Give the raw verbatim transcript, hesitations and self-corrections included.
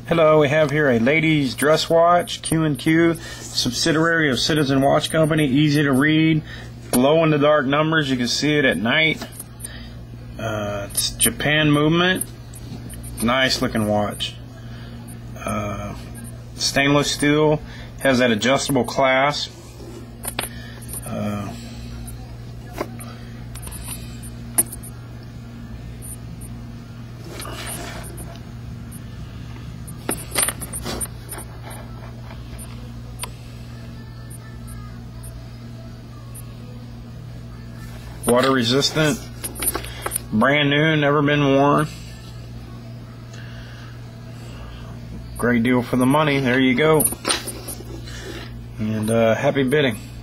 Hello, we have here a ladies dress watch, Q and Q, subsidiary of Citizen Watch Company. Easy to read, glow in the dark numbers, you can see it at night. Uh, it's Japan movement, nice looking watch. Uh, stainless steel, has that adjustable clasp. Uh, Water resistant, brand new, never been worn. Great deal for the money. There you go. And uh, happy bidding.